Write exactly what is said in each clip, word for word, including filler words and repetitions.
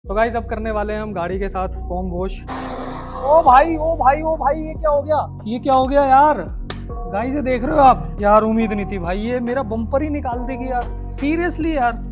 तो गाइस अब करने वाले हैं हम गाड़ी के साथ फोम वॉश। ओ भाई ओ भाई ओ भाई ये क्या हो गया, ये क्या हो गया यार। गाइस ये देख रहे हो आप यार, उम्मीद नहीं थी भाई, ये मेरा बम्पर ही निकाल देगी यार, सीरियसली यार।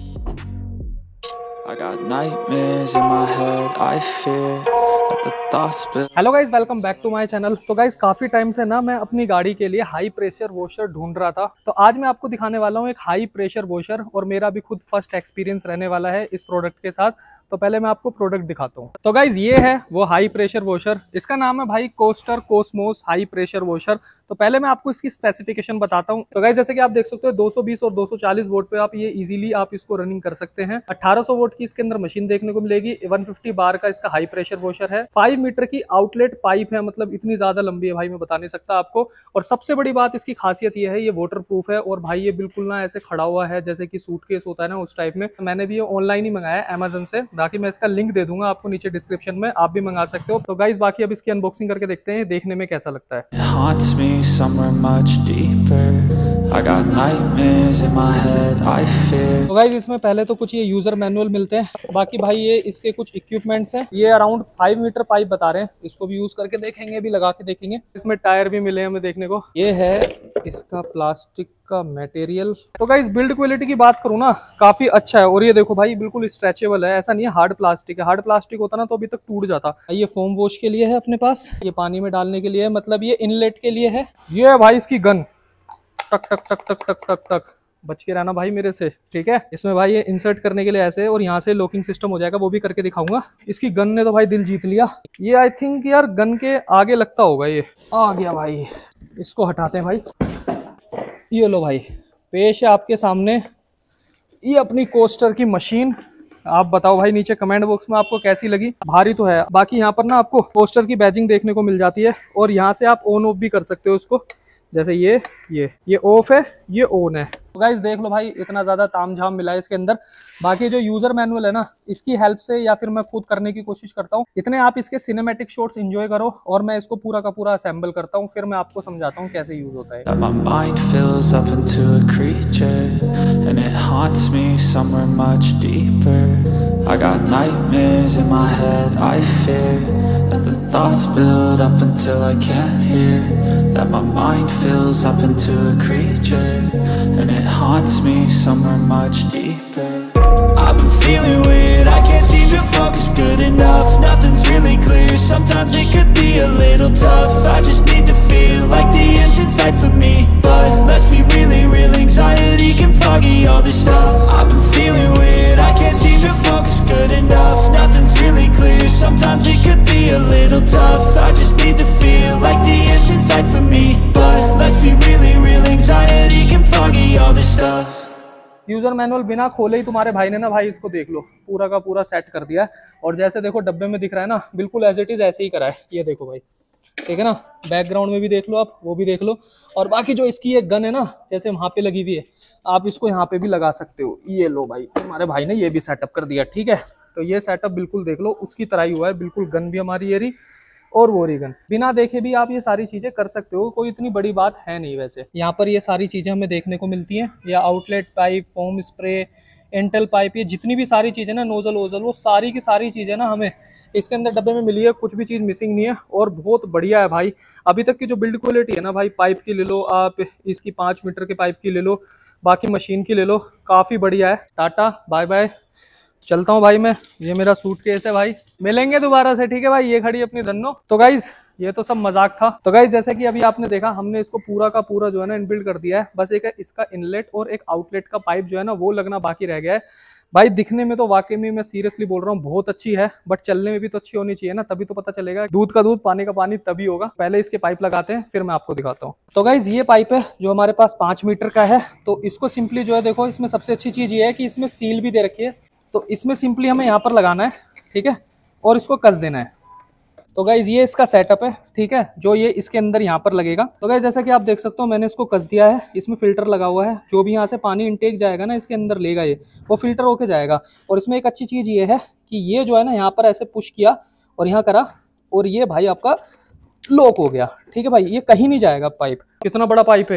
I got nightmares in my head, I fear that the thoughts spill. Hello guys, welcome back to my channel. तो गाइस काफी टाइम से ना मैं अपनी गाड़ी के लिए हाई प्रेशर वॉशर ढूंढ रहा था, तो आज मैं आपको दिखाने वाला हूँ एक हाई प्रेशर वॉशर, और मेरा भी खुद फर्स्ट एक्सपीरियंस रहने वाला है इस प्रोडक्ट के साथ। तो पहले मैं आपको प्रोडक्ट दिखाता हूँ। तो गाइज ये है वो हाई प्रेशर वॉशर, इसका नाम है भाई coaster cosmos high pressure washer. तो पहले मैं आपको इसकी स्पेसिफिकेशन बताता हूँ। तो गाइज जैसे कि आप देख सकते हो दो सौ बीस और दो सौ चालीस वोल्ट पे आप ये इजीली आप इसको रनिंग कर सकते हैं। अठारह सौ वोल्ट की इसके अंदर मशीन देखने को मिलेगी। एक सौ पचास बार का इसका हाई प्रेशर वॉशर है। पाँच मीटर की आउटलेट पाइप है, मतलब इतनी ज्यादा लंबी है भाई, मैं बता नहीं सकता आपको। और सबसे बड़ी बात इसकी खासियत ये है, ये वाटर प्रूफ है। और भाई ये बिल्कुल ना ऐसे खड़ा हुआ है जैसे कि सूटकेस होता है ना, उस टाइप में। मैंने भी ये ऑनलाइन ही मंगाया अमेजन से, बाकी मैं इसका लिंक दे दूंगा आपको नीचे डिस्क्रिप्शन में, आप भी मंगा सकते हो। तो गाइस बाकी अब इसकी अनबॉक्सिंग करके देखते हैं देखने में कैसा लगता है। तो गाइस इसमें पहले तो कुछ ये यूजर मैनुअल मिलते हैं, बाकी भाई ये इसके कुछ इक्विपमेंट्स हैं। ये अराउंड फाइव मीटर पाइप बता रहे हैं, इसको भी यूज करके देखेंगे, भी लगा के देखेंगे। इसमें टायर भी मिले हैं हमें देखने को। ये है इसका प्लास्टिक का मटेरियल। तो गाइस बिल्ड क्वालिटी की बात करूँ ना, काफी अच्छा है। और ये देखो भाई बिल्कुल स्ट्रेचेबल है, ऐसा नहीं है हार्ड प्लास्टिक है। हार्ड प्लास्टिक होता ना तो अभी तक टूट जाता। ये फोम वॉश के लिए है अपने पास, ये पानी में डालने के लिए है, मतलब ये इनलेट के लिए है। ये है भाई इसकी गन, टक टक टक टक टक टक टक, बच के रहना भाई मेरे से, ठीक है। इसमें भाई ये इंसर्ट करने के लिए ऐसे, और यहाँ से लॉकिंग सिस्टम हो जाएगा, वो भी करके दिखाऊंगा। इसकी गन ने तो भाई दिल जीत लिया। ये आई थिंक यार गन के आगे लगता होगा, ये आ गया भाई। इसको हटाते हैं भाई। ये लो भाई, पेश है आपके सामने ये अपनी कोस्टर की मशीन। आप बताओ भाई नीचे कमेंट बॉक्स में आपको कैसी लगी। भारी तो है। बाकी यहाँ पर ना आपको कोस्टर की बैजिंग देखने को मिल जाती है, और यहाँ से आप ऑन ऑफ भी कर सकते हो इसको। जैसे ये ये ये ऑफ है, ये ऑन है। तो गाइस देख लो भाई, इतना ज्यादा तामझाम मिला है इसके अंदर। बाकी जो यूजर मैनुअल है ना, इसकी हेल्प से या फिर मैं खुद करने की कोशिश करता हूँ। इतने आप इसके सिनेमैटिक शॉट्स एंजॉय करो, और मैं इसको पूरा का पूरा असेंबल करता हूँ, फिर मैं आपको समझाता हूँ कैसे यूज होता है। I got nightmares in my head, I fear that the thoughts build up until I can't hear, that my mind fills up into a creature, and it haunts me somewhere much deeper. I've been feeling weird, I can't seem to focus good enough, nothing's really clear, sometimes it could be a little tough, I just need to feel like the end's in sight for me, but let's be really real, anxiety can foggy all this stuff. I've been feeling weird, I can't seem to focus good enough, nothing's really clear, sometimes it could be a little tough, I just need to feel like the end's in sight for me, but let's be really real, anxiety can foggy all this stuff. User manual बिना खोले ही तुम्हारे भाई ने ना भाई इसको देख लो पूरा का पूरा सेट कर दिया है। और जैसे देखो डब्बे में दिख रहा है ना, बिल्कुल एज इट इज ऐसे ही करा है। ये देखो भाई, ठीक है ना। बैकग्राउंड में भी देख लो आप, वो भी देख लो। और बाकी जो इसकी एक गन है ना, जैसे वहाँ पे लगी हुई है, आप इसको यहाँ पे भी लगा सकते हो। ये लो भाई, हमारे भाई ने ये भी सेटअप कर दिया, ठीक है। तो ये सेटअप बिल्कुल देख लो उसकी तरह ही हुआ है, बिल्कुल। गन भी हमारी ये रही और वो रही गन। बिना देखे भी आप ये सारी चीजें कर सकते हो, कोई इतनी बड़ी बात है नहीं। वैसे यहाँ पर ये सारी चीजें हमें देखने को मिलती हैं, या आउटलेट पाइप, फोम स्प्रे, एंटल पाइप, ये जितनी भी सारी चीजें ना, नोजल वोजल, वो सारी की सारी चीजें ना हमें इसके अंदर डब्बे में मिली है। कुछ भी चीज मिसिंग नहीं है, और बहुत बढ़िया है भाई। अभी तक की जो बिल्ड क्वालिटी है ना भाई, पाइप की ले लो आप, इसकी पाँच मीटर के पाइप की ले लो, बाकी मशीन की ले लो, काफी बढ़िया है। टाटा बाय बाय, चलता हूँ भाई मैं। ये मेरा सूटकेस है भाई, मिलेंगे दोबारा से, ठीक है भाई। ये खड़ी अपनी धन्नो। तो गाइज ये तो सब मजाक था। तो गाइज जैसे कि अभी आपने देखा, हमने इसको पूरा का पूरा जो है ना इनबिल्ड कर दिया है। बस एक इसका इनलेट और एक आउटलेट का पाइप जो है ना, वो लगना बाकी रह गया है। भाई दिखने में तो वाकई में, मैं सीरियसली बोल रहा हूँ, बहुत अच्छी है, बट चलने में भी तो अच्छी होनी चाहिए ना, तभी तो पता चलेगा। दूध का दूध, पानी का पानी तभी होगा। पहले इसके पाइप लगाते हैं, फिर मैं आपको दिखाता हूँ। तो गाइज ये पाइप है जो हमारे पास पाँच मीटर का है। तो इसको सिंपली जो है, देखो इसमें सबसे अच्छी चीज ये है कि इसमें सील भी दे रखी है। तो इसमें सिंपली हमें यहाँ पर लगाना है, ठीक है, और इसको कस देना है। तो गाइज ये इसका सेटअप है, ठीक है, जो ये इसके अंदर यहाँ पर लगेगा। तो गाइज जैसा कि आप देख सकते हो, मैंने इसको कस दिया है। इसमें फिल्टर लगा हुआ है, जो भी यहाँ से पानी इनटेक जाएगा ना इसके अंदर लेगा, ये वो फिल्टर होके जाएगा। और इसमें एक अच्छी चीज ये है कि ये जो है ना, यहाँ पर ऐसे पुश किया और यहाँ करा, और ये भाई आपका लॉक हो गया, ठीक है भाई। ये कहीं नहीं जाएगा पाइप। कितना बड़ा पाइप है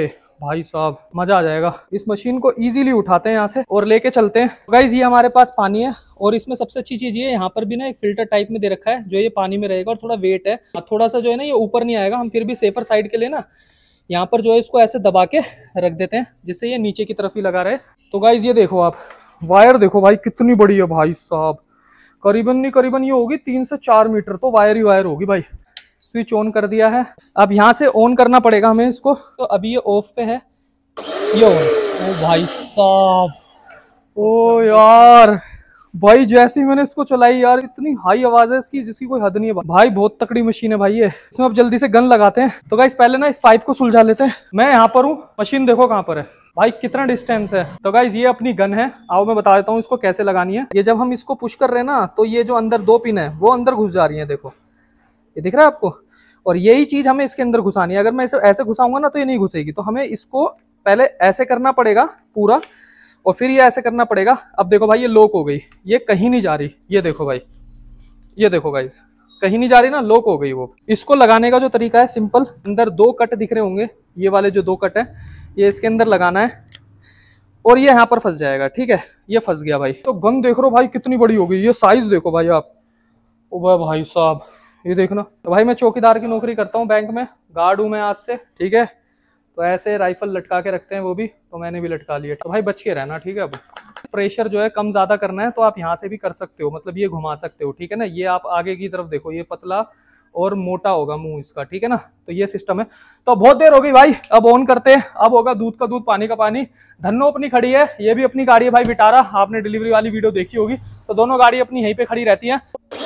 भाई साहब मजा आ जाएगा। इस मशीन को इजीली उठाते हैं यहाँ से और लेके चलते हैं। गाइज ये हमारे पास पानी है और इसमें सबसे अच्छी चीज ये यहाँ पर भी ना एक फिल्टर टाइप में दे रखा है जो ये पानी में रहेगा और थोड़ा वेट है, थोड़ा सा जो है ना ये ऊपर नहीं आएगा। हम फिर भी सेफर साइड के लिए ना यहाँ पर जो है इसको ऐसे दबा के रख देते हैं जिससे ये नीचे की तरफ ही लगा रहे। तो गाइज ये देखो आप वायर देखो भाई कितनी बड़ी है भाई साहब, करीबन नहीं करीबन ये होगी तीन से चार मीटर तो वायर ही वायर होगी भाई। स्विच ऑन कर दिया है, अब यहाँ से ऑन करना पड़ेगा हमें इसको। तो अभी ये ऑफ पे है, ये ऑन। ओ भाई साहब, ओ यार भाई जैसे ही मैंने इसको चलाई यार इतनी हाई आवाज है इसकी जिसकी कोई हद नहीं है भाई। बहुत तकड़ी मशीन है भाई ये। इसमें अब जल्दी से गन लगाते हैं। तो गाइस पहले ना इस पाइप को सुलझा लेते हैं। मैं यहाँ पर हूँ, मशीन देखो कहाँ पर है भाई, कितना डिस्टेंस है। तो गाइस ये अपनी गन है, आओ मैं बता देता हूँ इसको कैसे लगानी है। ये जब हम इसको पुश कर रहे हैं ना तो ये जो अंदर दो पिन है वो अंदर घुस जा रही है, देखो ये दिख रहा है आपको। और यही चीज हमें इसके अंदर घुसानी है। अगर मैं इसे ऐसे घुसाऊंगा ना तो ये नहीं घुसेगी, तो हमें इसको पहले ऐसे करना पड़ेगा पूरा और फिर ये ऐसे करना पड़ेगा। अब देखो भाई ये लॉक हो गई, ये कहीं नहीं जा रही। ये देखो भाई, ये देखो गाइस कहीं नहीं जा रही ना, लॉक हो गई वो। इसको लगाने का जो तरीका है सिंपल, अंदर दो कट दिख रहे होंगे, ये वाले जो दो कट है ये इसके अंदर लगाना है और ये यहाँ पर फंस जाएगा। ठीक है, ये फंस गया भाई। तो गन देख रहे हो भाई कितनी बड़ी हो गई, ये साइज देखो भाई आप। ओ भाई साहब ये देखना। तो भाई मैं चौकीदार की नौकरी करता हूँ बैंक में, गार्ड हूँ मैं आज से। ठीक है, तो ऐसे राइफल लटका के रखते हैं वो भी, तो मैंने भी लटका लिया। तो भाई बच के रहना, ठीक है। अब प्रेशर जो है कम ज्यादा करना है तो आप यहाँ से भी कर सकते हो, मतलब ये घुमा सकते हो, ठीक है ना। ये आप आगे की तरफ देखो, ये पतला और मोटा होगा मुंह इसका, ठीक है ना। तो ये सिस्टम है। तो बहुत देर हो गई भाई, अब ऑन करते हैं। अब होगा दूध का दूध पानी का पानी। धन्नो अपनी खड़ी है, ये भी अपनी गाड़ी है भाई विटारा, आपने डिलीवरी वाली वीडियो देखी होगी। तो दोनों गाड़ी अपनी यहीं पे खड़ी रहती है।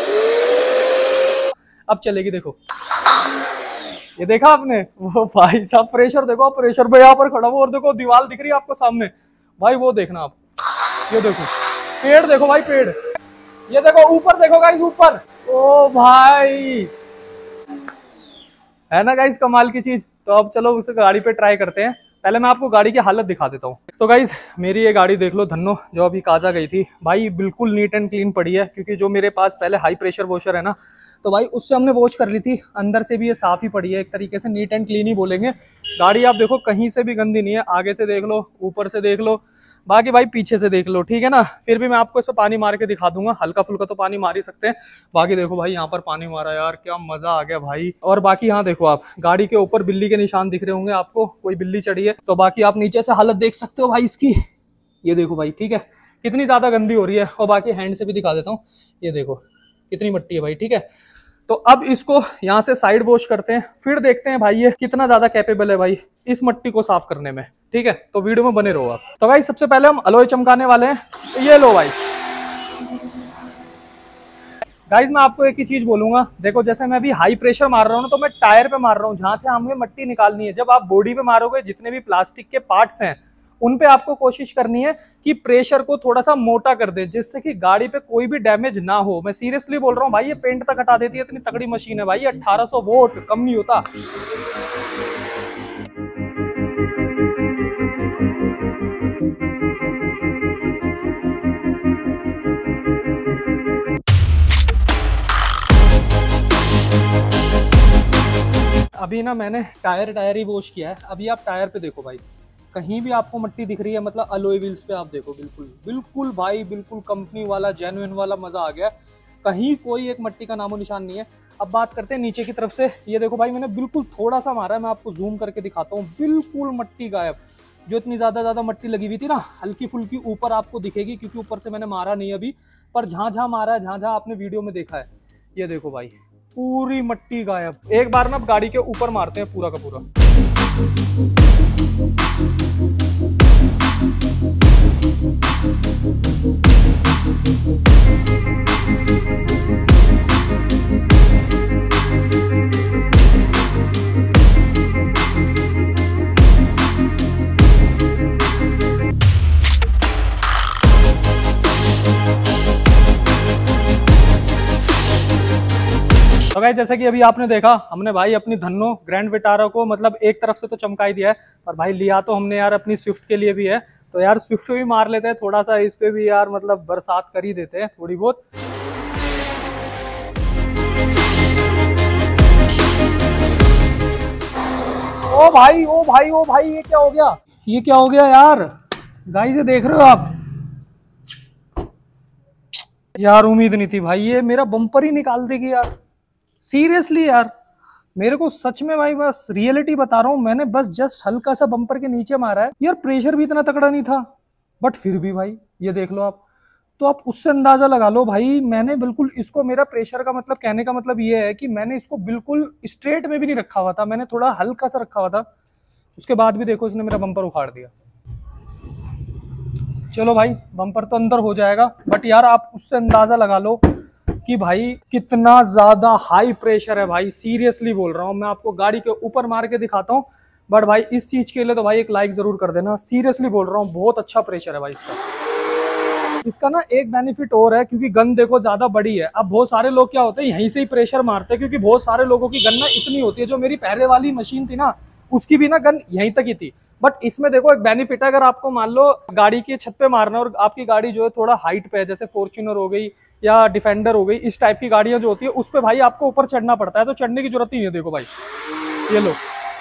अब चलेगी, देखो ये देखा आपने, वो भाई साहब प्रेशर देखो, प्रेशर पे यहाँ पर खड़ा हुआ और देखो दीवार दिख रही है आपको सामने भाई, वो देखना आप। ये देखो पेड़ देखो भाई, पेड़ ये देखो, ऊपर देखो गाइस ऊपर, ओ भाई है ना गाइस कमाल की चीज। तो अब चलो उस गाड़ी पे ट्राई करते हैं। पहले मैं आपको गाड़ी की हालत दिखा देता हूँ। तो गाइस मेरी ये गाड़ी देख लो धन्नो, जो अभी काजा गई थी भाई, बिल्कुल नीट एंड क्लीन पड़ी है। क्योंकि जो मेरे पास पहले हाई प्रेशर वॉशर है ना, तो भाई उससे हमने वॉश कर ली थी, अंदर से भी ये साफ ही पड़ी है, एक तरीके से नीट एंड क्लीन ही बोलेंगे। गाड़ी आप देखो कहीं से भी गंदी नहीं है, आगे से देख लो, ऊपर से देख लो, बाकी भाई पीछे से देख लो, ठीक है ना। फिर भी मैं आपको इस पर पानी मार के दिखा दूंगा, हल्का फुल्का तो पानी मार ही सकते हैं। बाकी देखो भाई यहाँ पर पानी मारा यार, क्या मजा आ गया भाई। और बाकी यहाँ देखो आप, गाड़ी के ऊपर बिल्ली के निशान दिख रहे होंगे आपको, कोई बिल्ली चढ़ी है। तो बाकी आप नीचे से हालत देख सकते हो भाई इसकी, ये देखो भाई, ठीक है कितनी ज्यादा गंदी हो रही है। और बाकी हैंड से भी दिखा देता हूँ, ये देखो कितनी मिट्टी है भाई, ठीक है। तो अब इसको यहाँ से साइड वॉश करते हैं, फिर देखते हैं भाई ये कितना ज्यादा कैपेबल है भाई इस मिट्टी को साफ करने में, ठीक है। तो वीडियो में बने रहो आप। तो भाई सबसे पहले हम अलॉय चमकाने वाले हैं, तो ये लो भाई। गाइज मैं आपको एक ही चीज बोलूंगा, देखो जैसे मैं अभी हाई प्रेशर मार रहा हूँ ना, तो मैं टायर पे मार रहा हूँ जहां से हमें मिट्टी निकालनी है। जब आप बॉडी पे मारोगे, जितने भी प्लास्टिक के पार्ट्स हैं उन पे आपको कोशिश करनी है कि प्रेशर को थोड़ा सा मोटा कर दे, जिससे कि गाड़ी पे कोई भी डैमेज ना हो। मैं सीरियसली बोल रहा हूँ भाई, ये पेंट तक हटा देती है, इतनी तगड़ी मशीन है भाई। अठारह सौ वोल्ट कम नहीं होता। अभी ना मैंने टायर टायर ही वॉश किया है। अभी आप टायर पे देखो भाई, कहीं भी आपको मिट्टी दिख रही है, मतलब अलॉय व्हील्स पे आप देखो, बिल्कुल बिल्कुल भाई, बिल्कुल कंपनी वाला जेन्युइन वाला मजा आ गया। कहीं कोई एक मिट्टी का नामो निशान नहीं है। अब बात करते हैं नीचे की तरफ से। ये देखो भाई, मैंने बिल्कुल थोड़ा सा मारा है, मैं आपको जूम करके दिखाता हूँ, बिल्कुल मिट्टी गायब। जो इतनी ज्यादा ज्यादा मिट्टी लगी हुई थी ना, हल्की फुल्की ऊपर आपको दिखेगी, क्योंकि ऊपर से मैंने मारा नहीं अभी, पर जहां जहां मारा है, जहां जहां आपने वीडियो में देखा है, ये देखो भाई पूरी मिट्टी गायब। एक बार ना गाड़ी के ऊपर मारते हैं पूरा का पूरा। तो गाइस जैसे कि अभी आपने देखा, हमने भाई अपनी धन्नो ग्रैंड विटारा को मतलब एक तरफ से तो चमका ही दिया है, पर भाई लिया तो हमने यार अपनी स्विफ्ट के लिए भी है। तो यार स्विफ्ट भी मार लेते हैं थोड़ा सा, इस पे भी यार मतलब बरसात कर ही देते हैं थोड़ी बहुत। ओ भाई ओ भाई ओ भाई ये क्या हो गया, ये क्या हो गया यार। गाइस ये देख रहे हो आप यार, उम्मीद नहीं थी भाई, ये मेरा बम्पर ही निकाल देगी यार, सीरियसली यार। मेरे को सच में भाई बस रियलिटी बता रहा हूँ, मैंने बस जस्ट हल्का सा बम्पर के नीचे मारा है यार, प्रेशर भी इतना तगड़ा नहीं था, बट फिर भी भाई ये देख लो आप, तो आप उससे अंदाजा लगा लो भाई, मैंने बिल्कुल इसको, मेरा प्रेशर का मतलब कहने का मतलब ये है कि मैंने इसको बिल्कुल स्ट्रेट में भी नहीं रखा हुआ था, मैंने थोड़ा हल्का सा रखा हुआ था, उसके बाद भी देखो इसने मेरा बम्पर उखाड़ दिया। चलो भाई बम्पर तो अंदर हो जाएगा, बट यार आप उससे अंदाजा लगा लो कि भाई कितना ज्यादा हाई प्रेशर है भाई, सीरियसली बोल रहा हूँ मैं आपको, गाड़ी के ऊपर मार के दिखाता हूँ, बट भाई इस चीज के लिए तो भाई एक लाइक जरूर कर देना, सीरियसली बोल रहा हूँ, बहुत अच्छा प्रेशर है भाई इसका। इसका ना एक बेनिफिट और है, क्योंकि गन देखो ज्यादा बड़ी है, अब बहुत सारे लोग क्या होते हैं यहीं से ही प्रेशर मारते हैं, क्योंकि बहुत सारे लोगों की गन ना इतनी होती है, जो मेरी पहले वाली मशीन थी ना उसकी भी ना गन यहीं तक ही थी, बट इसमें देखो एक बेनिफिट है, अगर आपको मान लो गाड़ी की छत पे मारना और आपकी गाड़ी जो है थोड़ा हाइट पे है, जैसे फॉर्च्यूनर हो गई या डिफेंडर हो गई, इस टाइप की गाड़ियां जो होती है उस पे भाई आपको ऊपर चढ़ना पड़ता है, तो चढ़ने की जरूरत ही नहीं है। देखो भाई ये लो,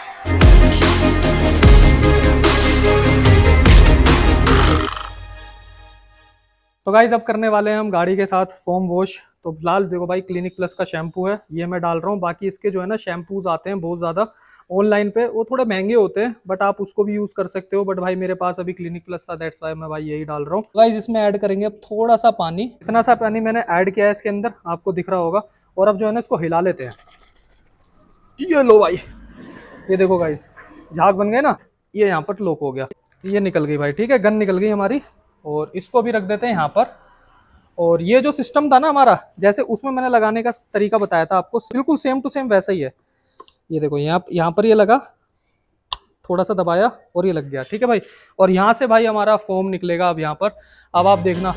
तो गाइज अब करने वाले हैं हम गाड़ी के साथ फोम वॉश। तो फिलहाल देखो भाई क्लिनिक प्लस का शैम्पू है, ये मैं डाल रहा हूँ, बाकी इसके जो है ना शैम्पूज आते हैं बहुत ज्यादा ऑनलाइन पे, वो थोड़े महंगे होते हैं, बट आप उसको भी यूज कर सकते हो, बट भाई मेरे पास अभी क्लिनिक प्लस था, दैट्स व्हाई मैं भाई यही डाल रहा हूँ। गाइस इसमें ऐड करेंगे अब थोड़ा सा पानी, इतना सा पानी मैंने ऐड किया है इसके अंदर, आपको दिख रहा होगा, और अब जो है ना इसको हिला लेते हैं। ये लो भाई, ये देखो गाइस झाग बन गए ना, ये यहाँ पर लॉक हो गया, ये निकल गई भाई, ठीक है, गन निकल गई हमारी, और इसको भी रख देते हैं यहाँ पर। और ये जो सिस्टम था ना हमारा, जैसे उसमें मैंने लगाने का तरीका बताया था आपको, बिल्कुल सेम टू सेम वैसा ही है। ये देखो यहाँ यहाँ पर ये लगा, थोड़ा सा दबाया और ये लग गया, ठीक है भाई, और यहाँ से भाई हमारा फोम निकलेगा अब यहाँ पर, अब आप देखना,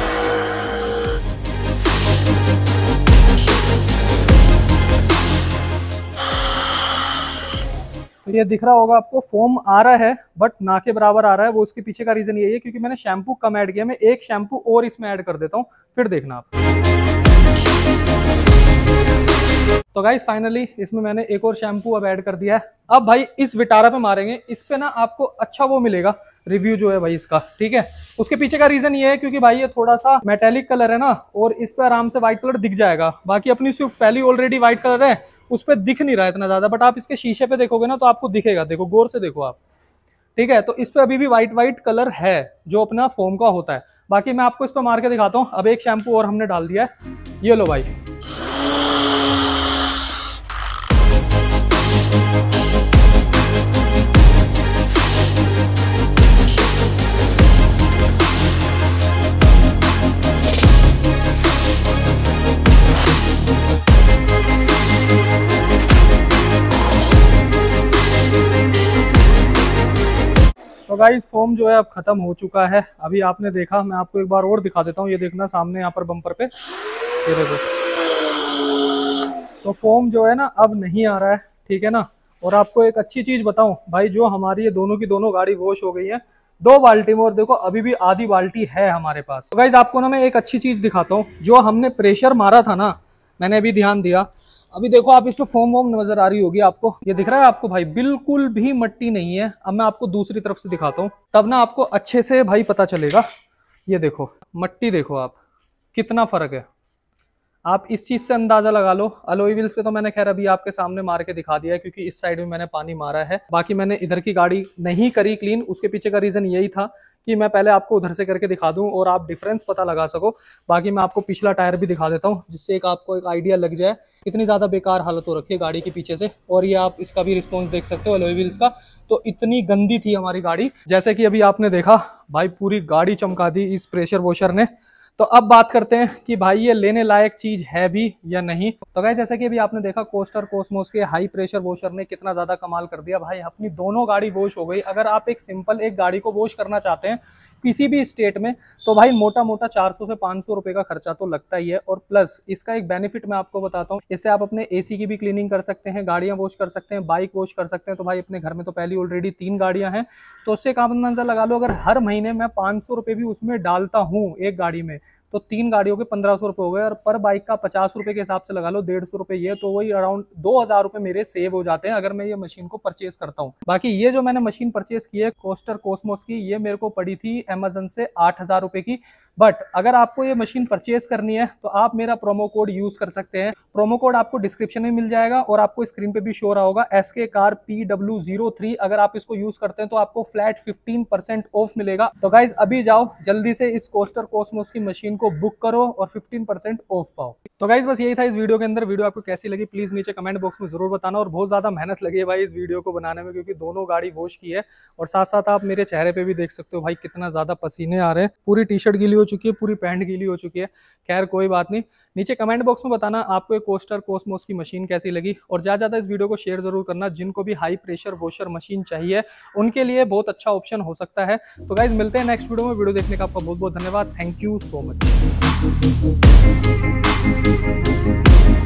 तो ये दिख रहा होगा आपको, फोम आ रहा है बट ना के बराबर आ रहा है, वो उसके पीछे का रीजन यही है क्योंकि मैंने शैम्पू कम ऐड किया, मैं एक शैम्पू और इसमें ऐड कर देता हूँ, फिर देखना आप। तो गाइस फाइनली इसमें मैंने एक और शैम्पू अब ऐड कर दिया है, अब भाई इस विटारा पे मारेंगे, इस पे ना आपको अच्छा वो मिलेगा रिव्यू जो है भाई इसका, ठीक है। उसके पीछे का रीजन ये है क्योंकि भाई ये थोड़ा सा मेटेलिक कलर है ना, और इस पे आराम से व्हाइट कलर दिख जाएगा, बाकी अपनी स्विफ्ट पहली ऑलरेडी व्हाइट कलर है, उस पर दिख नहीं रहा है इतना ज्यादा, बट आप इसके शीशे पे देखोगे ना तो आपको दिखेगा, देखो गौर से देखो आप, ठीक है। तो इस पे अभी भी व्हाइट व्हाइट कलर है जो अपना फोम का होता है, बाकी मैं आपको इस पे मार के दिखाता हूँ। अब एक शैम्पू और हमने डाल दिया है, ये लो भाई, तो गाइस फोम जो है अब खत्म हो चुका है, अभी आपने देखा, मैं आपको एक बार और दिखा देता हूँ, ये देखना सामने यहाँ पर बम्पर पे, ये देखो, तो फोम जो है ना अब नहीं आ रहा है, ठीक है ना। और आपको एक अच्छी चीज बताऊं भाई, जो हमारी ये दोनों की दोनों गाड़ी वॉश हो गई है दो बाल्टी में, और देखो अभी भी आधी बाल्टी है हमारे पास। तो गाइस आपको ना मैं एक अच्छी चीज दिखाता हूँ, जो हमने प्रेशर मारा था ना, मैंने अभी ध्यान दिया, अभी देखो आप इस पे फोम वोम नजर आ रही होगी आपको, ये दिख रहा है आपको भाई, बिल्कुल भी मट्टी नहीं है। अब मैं आपको दूसरी तरफ से दिखाता हूँ, तब ना आपको अच्छे से भाई पता चलेगा। ये देखो मट्टी, देखो आप कितना फर्क है, आप इस चीज से अंदाजा लगा लो। अलॉय व्हील्स पे तो मैंने खैर अभी आपके सामने मार के दिखा दिया है, क्योंकि इस साइड में मैंने पानी मारा है, बाकी मैंने इधर की गाड़ी नहीं करी क्लीन, उसके पीछे का रीजन यही था कि मैं पहले आपको उधर से करके दिखा दूं और आप डिफरेंस पता लगा सको। बाकी मैं आपको पिछला टायर भी दिखा देता हूं, जिससे एक आपको एक आइडिया लग जाए इतनी ज्यादा बेकार हालत हो रखी है गाड़ी के पीछे से। और ये आप इसका भी रिस्पॉन्स देख सकते हो अलॉय व्हील्स का, तो इतनी गंदी थी हमारी गाड़ी, जैसे कि अभी आपने देखा भाई, पूरी गाड़ी चमका दी इस प्रेशर वॉशर ने। तो अब बात करते हैं कि भाई ये लेने लायक चीज है भी या नहीं। तो गाइस जैसा कि अभी आपने देखा कोस्टर कोसमोस के हाई प्रेशर वॉशर ने कितना ज्यादा कमाल कर दिया भाई, अपनी दोनों गाड़ी वॉश हो गई। अगर आप एक सिंपल एक गाड़ी को वॉश करना चाहते हैं किसी भी स्टेट में, तो भाई मोटा मोटा चार सौ से पाँच सौ रुपए का खर्चा तो लगता ही है। और प्लस इसका एक बेनिफिट मैं आपको बताता हूँ, इससे आप अपने एसी की भी क्लीनिंग कर सकते हैं, गाड़ियां वॉश कर सकते हैं, बाइक वॉश कर सकते हैं। तो भाई अपने घर में तो पहली ऑलरेडी तीन गाड़ियां हैं, तो उससे काम अंदाजा लगा लो, अगर हर महीने मैं पाँच सौ रुपये भी उसमें डालता हूँ एक गाड़ी में, तो तीन गाड़ियों के पंद्रह सौ रुपए हो गए, और पर बाइक का पचास रुपए के हिसाब से लगा लो, डेढ़ सौ रुपए ये, तो वही अराउंड दो हजार रुपए मेरे सेव हो जाते हैं अगर मैं ये मशीन को परचेज करता हूँ। बाकी ये जो मैंने मशीन परचेज की है कोस्टर कॉस्मोस की, ये मेरे को पड़ी थी अमेजन से आठ हजार रुपए की। बट अगर आपको ये मशीन परचेज करनी है तो आप मेरा प्रोमो कोड यूज कर सकते हैं। प्रोमो कोड आपको डिस्क्रिप्शन में मिल जाएगा और आपको स्क्रीन पे भी शो रहा होगा, S K car P W zero three. अगर आप इसको यूज करते हैं तो आपको फ्लैट फिफ्टीन परसेंट ऑफ मिलेगा। तो गाइज अभी जाओ जल्दी से इस कोस्टर कॉस्मोस की मशीन को बुक करो और फिफ्टीन परसेंट ऑफ पाओ। तो गाइज बस यही था इस वीडियो के अंदर। वीडियो आपको कैसी लगी प्लीज नीचे कमेंट बॉक्स में जरूर बताना। और बहुत ज्यादा मेहनत लगी है भाई इस वीडियो को बनाने में, क्योंकि दोनों गाड़ी वॉश की है और साथ साथ आप मेरे चेहरे पे भी देख सकते हो भाई कितना ज्यादा पसीने आ रहे हैं। पूरी टी शर्ट गीली हो चुकी है, पूरी पैंट गीली हो चुकी है। खैर कोई बात नहीं, नीचे कमेंट बॉक्स में बताना आपको एक कोस्टर कॉस्मोस की मशीन कैसी लगी, और ज्यादा ज्यादा इस वीडियो को शेयर जरूर करना। जिनको भी हाई प्रेशर वॉशर मशीन चाहिए उनके लिए बहुत अच्छा ऑप्शन हो सकता है। तो गाइज मिलते हैं नेक्स्ट वीडियो में। वीडियो देखने का आपका बहुत बहुत धन्यवाद। Thank you so much.